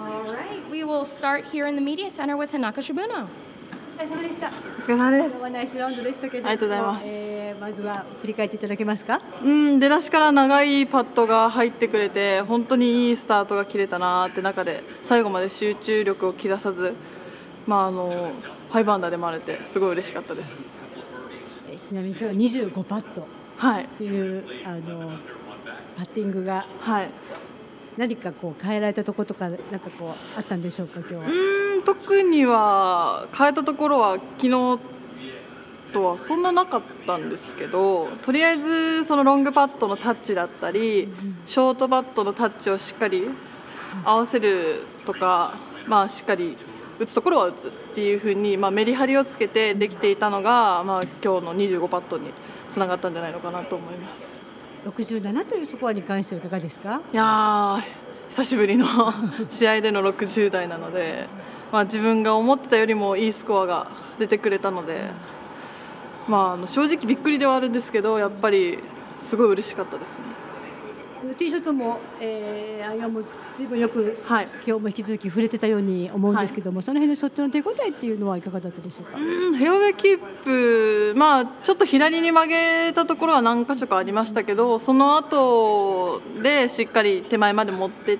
All right, we will start here in the media center with Hanaka Shibuno. お疲れ様でした。 お疲れ様です。 ナイスラウンドでしたけども、 ありがとうございます。 まずは振り返っていただけますか。 出だしから長いパットが入ってくれて、本当にいいスタートが切れたなって中で、最後まで集中力を切らさず、5アンダーで回れてすごい嬉しかったです。 ちなみに今日は25パットっていう、パッティングが、何かこう変えられたところとかなんかこうあったんでしょうか今日は。 特には変えたところは昨日とはそんななかったんですけど、とりあえずそのロングパットのタッチだったり、ショートパットのタッチをしっかり合わせるとか、しっかり打つところは打つっていう風に、メリハリをつけてできていたのが、今日の25パットにつながったんじゃないのかなと思います。 67というスコアに関してはいかがですか。 いや久しぶりの試合での60台なので、自分が思ってたよりもいいスコアが出てくれたので、正直びっくりではあるんですけど、やっぱりすごい嬉しかったですね。 ティーショットも、アイアンもずいぶんよく、今日も引き続き触れてたように思うんですけども、その辺のショットの手応えっていうのはいかがだったでしょうか。 フェアウェイキープ、ちょっと左に曲げたところは何箇所かありましたけど、その後でしっかり手前まで持っていって、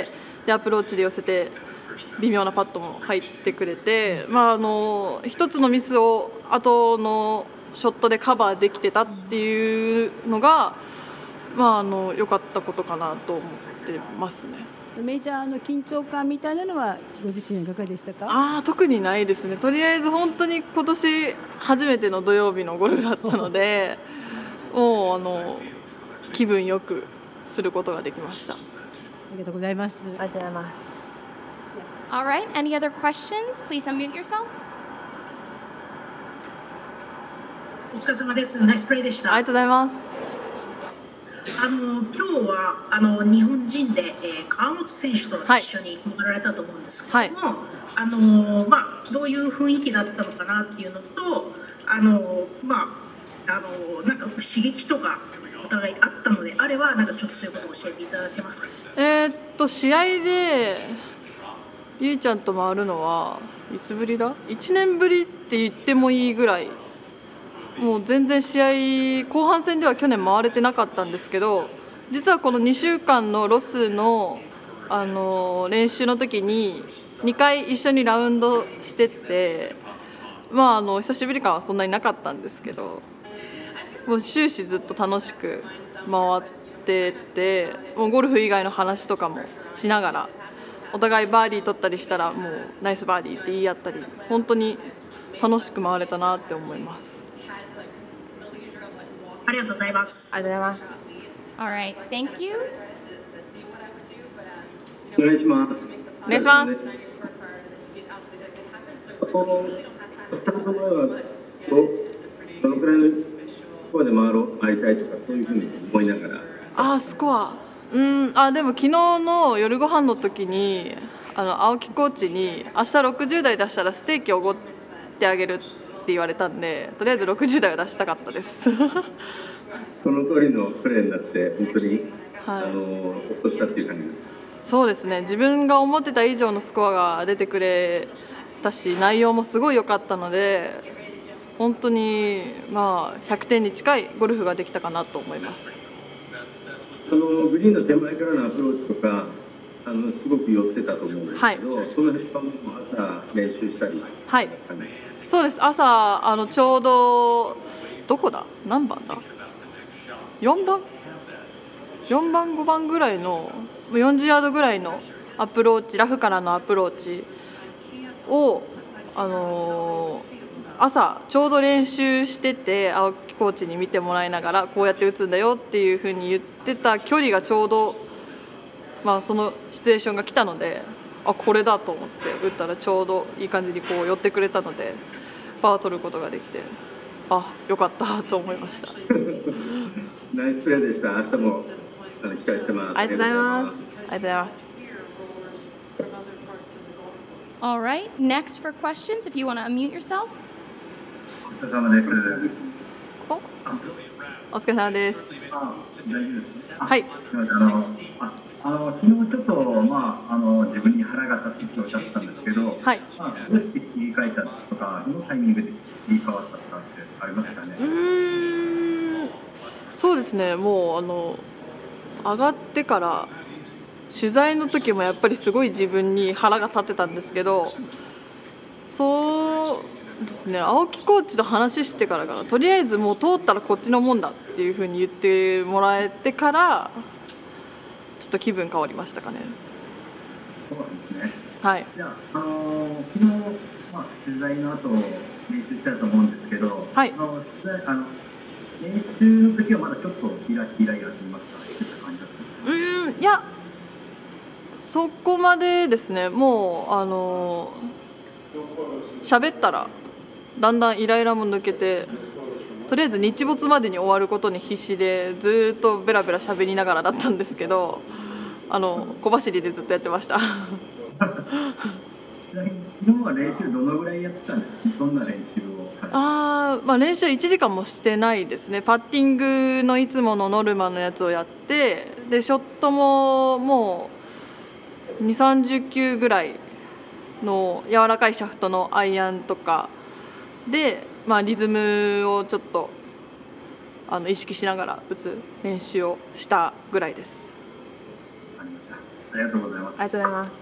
でアプローチで寄せて微妙なパットも入ってくれて、一つのミスを後のショットでカバーできてたっていうのが良かったことかなと思ってますね。 メジャーの緊張感みたいなのはご自身はいかがでしたか。 特にないですね。とりあえず本当に今年初めての土曜日のゴルフだったのでもう気分よくすることができました。ありがとうございます。 ありがとうございます。 All right, any other questions? Please unmute yourself. お疲れ様です。ナイスプレーでした。 ありがとうございます。 今日は日本人で、川本選手と一緒に回られたと思うんですけども、どういう雰囲気だったのかなっていうのと、なんか刺激とかお互いあったのであれば、なんかちょっとそういうことを教えていただけますか。 試合でゆいちゃんと回るのはいつぶりだ？1年ぶりって言ってもいいぐらい。もう全然試合後半戦では去年回れてなかったんですけど、実はこの2週間のロスの、練習の時に2回一緒にラウンドしてて、久しぶり感はそんなになかったんですけど、もう終始ずっと楽しく回ってて、もうゴルフ以外の話とかもしながらお互いバーディー取ったりしたらもうナイスバーディーって言い合ったり、本当に楽しく回れたなって思います。 ありがとうございます。 ありがとうございます。 All right, thank you. お願いします。 お願いします。 スタート前はどのくらいのスコアで回りたいとかそういうふうに思いながら。 スコア。でも昨日の夜ご飯の時に青木コーチに明日60台出したらステーキをおごってあげるって言われたんで、とりあえず60台を出したかったです。 その通りのプレーになって本当に、ほっとしたっていう感じです。 そうですね。自分が思ってた以上のスコアが出てくれたし、内容もすごい良かったので、本当に100点に近いゴルフができたかなと思います。 グリーンの手前からのアプローチとかすごく寄ってたと思うんですけど、その辺は朝練習したり。 そうです。朝ちょうどどこだ？何番だ？4番5番ぐらいの40ヤードぐらいのアプローチ、ラフからのアプローチを朝ちょうど練習してて、青木コーチに見てもらいながらこうやって打つんだよっていうふうに言ってた距離がちょうど、そのシチュエーションが来たので、これだと思って打ったらちょうどいい感じにこう寄ってくれたのでパーを取ることができて、よかったと思いました。 ナイスプレーでした。明日も期待してます。 ありがとうございます。ありがとうございます。 All right, next for questions, if you want to unmute yourself. お疲れ様です。 お疲れ様です。はい。 昨日ちょっと、自分に腹が立つとおっしゃったんですけど、はい。どうやって切り替えたとか、どのタイミングで切り替わったとかってありますかね。 そうですね。もう上がってから取材の時もやっぱりすごい自分に腹が立ってたんですけど、そうですね。青木コーチと話してからかな。とりあえずもう通ったらこっちのもんだっていう風に言ってもらえてから。ちょっと気分変わりましたかね。 そうなんですね。 はい。 じゃあ、昨日、取材の後練習したと思うんですけど、はい。練習の時はまだちょっとイライラと言いますか、そういった感じだったんですか。 いや、そこまでですね。もう喋ったらだんだんイライラも抜けて。とりあえず日没までに終わることに必死でずっとベラベラ喋りながらだったんですけど、小走りでずっとやってました。 昨日は練習どのぐらいやってたんですか。どんな練習を。 練習1時間もしてないですね。パッティングのいつものノルマのやつをやって、でショットももう2、30球ぐらいの柔らかいシャフトのアイアンとかで。リズムをちょっと意識しながら打つ練習をしたぐらいです。 ありがとうございます。 ありがとうございます。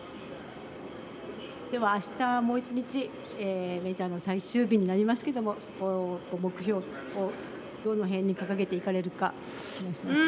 では明日もう一日、メジャーの最終日になりますけども、そこを目標をどの辺に掲げていかれるかお願いします。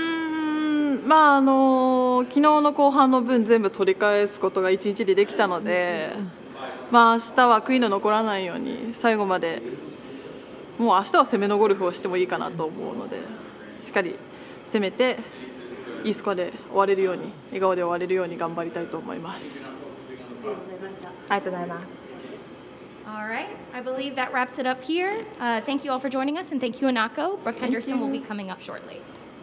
昨日の後半の分全部取り返すことが1日でできたので。明日は悔いの残らないように最後までもう明日は攻めのゴルフをしてもいいかなと思うので、しっかり攻めていいスコアで終われるように、笑顔で終われるように頑張りたいと思います。ありがとうございます。 All right, I believe that wraps it up here. Thank you all for joining us, and thank you, Anako. Brooke Henderson will be coming up shortly.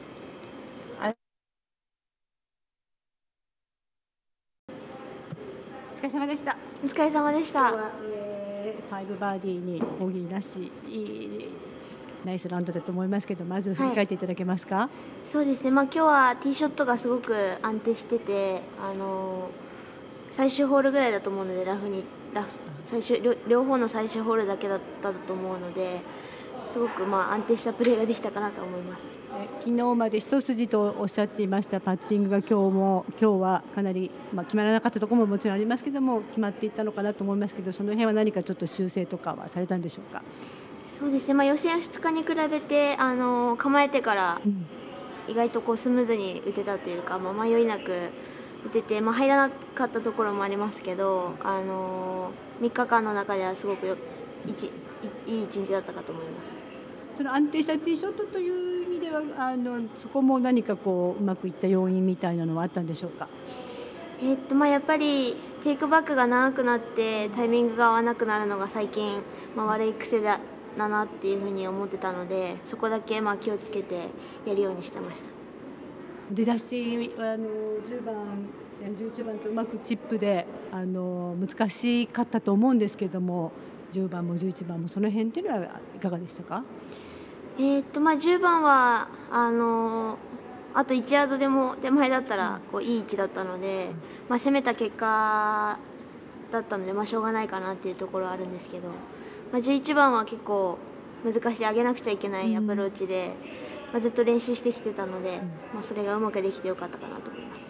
お疲れ様でした。 お疲れ様でした。 5バーディーにボギーなし、ナイスラウンドだと思いますけど、まず振り返っていただけますか。 そうですね。今日はティーショットがすごく安定してて、最終ホールぐらいだと思うので、両方の最終ホールだけだったと思うので、すごく安定したプレーができたかなと思います。 昨日まで一筋とおっしゃっていましたパッティングが今日はかなり、決まらなかったところももちろんありますけども、決まっていったのかなと思いますけど、その辺は何かちょっと修正とかはされたんでしょうか。 そうですね。予選2日に比べて構えてから意外とスムーズに打てたというか、迷いなく打てて、入らなかったところもありますけど、3日間の中ではすごくいい一日だったかと思います。 その安定したティーショットという意味ではそこも何かうまくいった要因みたいなのはあったんでしょうか。 やっぱりテイクバックが長くなってタイミングが合わなくなるのが最近、悪い癖だなっていうふうに思ってたので、そこだけ気をつけてやるようにしてました。 出だし10番11番とうまくチップで難しかったと思うんですけども、10番も11番もその辺っていうのはいかがでしたか。 10番はあと1ヤードでも手前だったらいい位置だったので、攻めた結果だったので、しょうがないかなっていうところはあるんですけど、11番は結構難しい、上げなくちゃいけないアプローチで、ずっと練習してきてたので、それがうまくできてよかったかなと思います。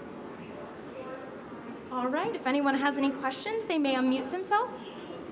All right, if anyone has any questions, they may unmute themselves.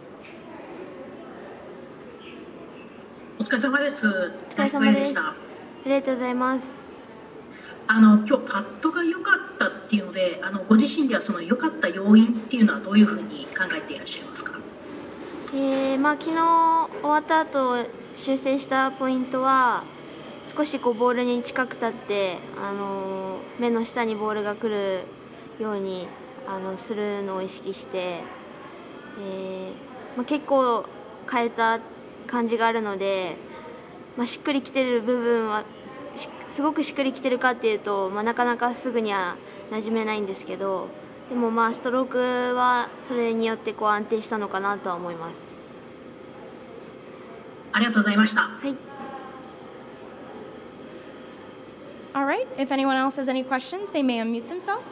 お疲れ様です。 お疲れ様です。ありがとうございます。 今日パットが良かったっていうので、ご自身ではその良かった要因っていうのはどういうふうに考えていらっしゃいますか。 昨日終わった後修正したポイントは、少しボールに近く立って目の下にボールが来るようにするのを意識して、結構変えた感じがあるので、しっくりきてる部分はすごくしっくりきてるかっていうと、なかなかすぐには馴染めないんですけど、でもストロークはそれによって安定したのかなとは思います。 ありがとうございました。 はい。 All right. If anyone else has any questions, they may unmute themselves.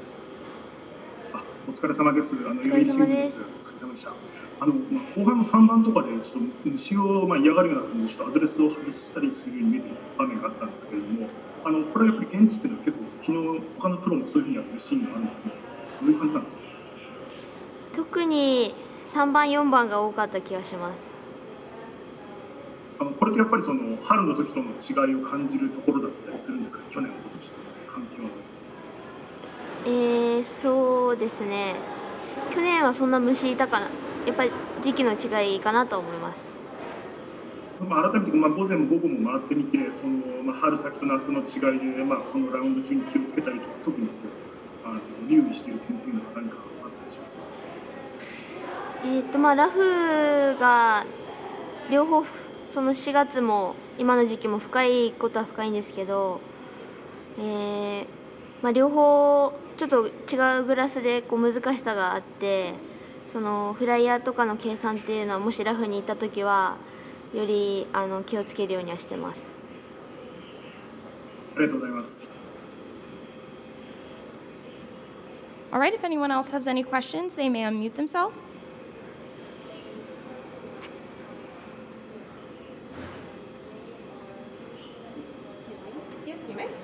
お疲れ様です。読売新聞です。お疲れ様でした。後半の3番とかでちょっと虫を嫌がるような感じでアドレスを外したりするように見える場面があったんですけれども、これはやっぱり現地っていうのは結構昨日他のプロもそういうふうにやってるシーンがあるんですけど、どういう感じなんですか？ 特に3番4番が多かった気がします。 これってやっぱりその春の時との違いを感じるところだったりするんですか？去年の時と環境の。 そうですね。去年はそんな虫いたかな。やっぱり時期の違いかなと思います。 改めて午前も午後も回ってみて、その春先と夏の違いで、このラウンド中に気をつけたりとか、特に留意している点っていうのは何かあったりしますか？ ラフが両方その4月も今の時期も深いことは深いんですけど、両方ちょっと違うグラスで難しさがあって、そのフライヤーとかの計算っていうのはもしラフに行った時はより気をつけるようにはしてます。 ありがとうございます。 All right. If anyone else has any questions, they may unmute themselves. Yes, you may.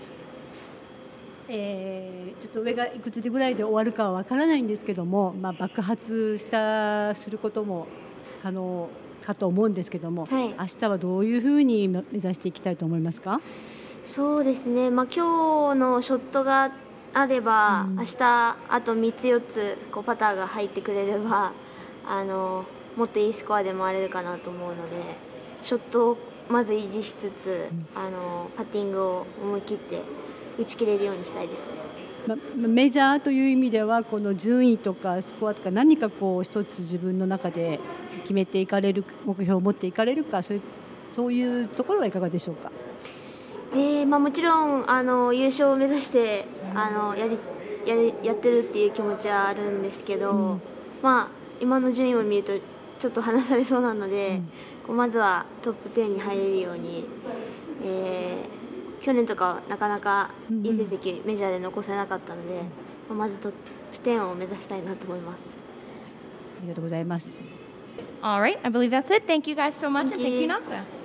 ちょっと上がいくつぐらいで終わるかはわからないんですけども、爆発することも可能かと思うんですけども、 はい、 明日はどういうふうに目指していきたいと思いますか？ そうですね、今日のショットがあれば、明日あと3つ4つパターが入ってくれればもっといいスコアで回れるかなと思うので、ショットをまず維持しつつ、パッティングを思い切って打ち切れるようにしたいですね。 メジャーという意味ではこの順位とかスコアとか何か一つ自分の中で決めていかれる目標を持っていかれるか、そういうところはいかがでしょうか？ もちろん優勝を目指してやってるっていう気持ちはあるんですけど、今の順位を見るとちょっと離されそうなので、まずはトップ10に入れるように、去年とかはなかなかいい成績メジャーで残せなかったので、まずトップ10を目指したいなと思います。 ありがとうございます。 All right. I believe that's it. Thank you guys so much, and thank you, NASA.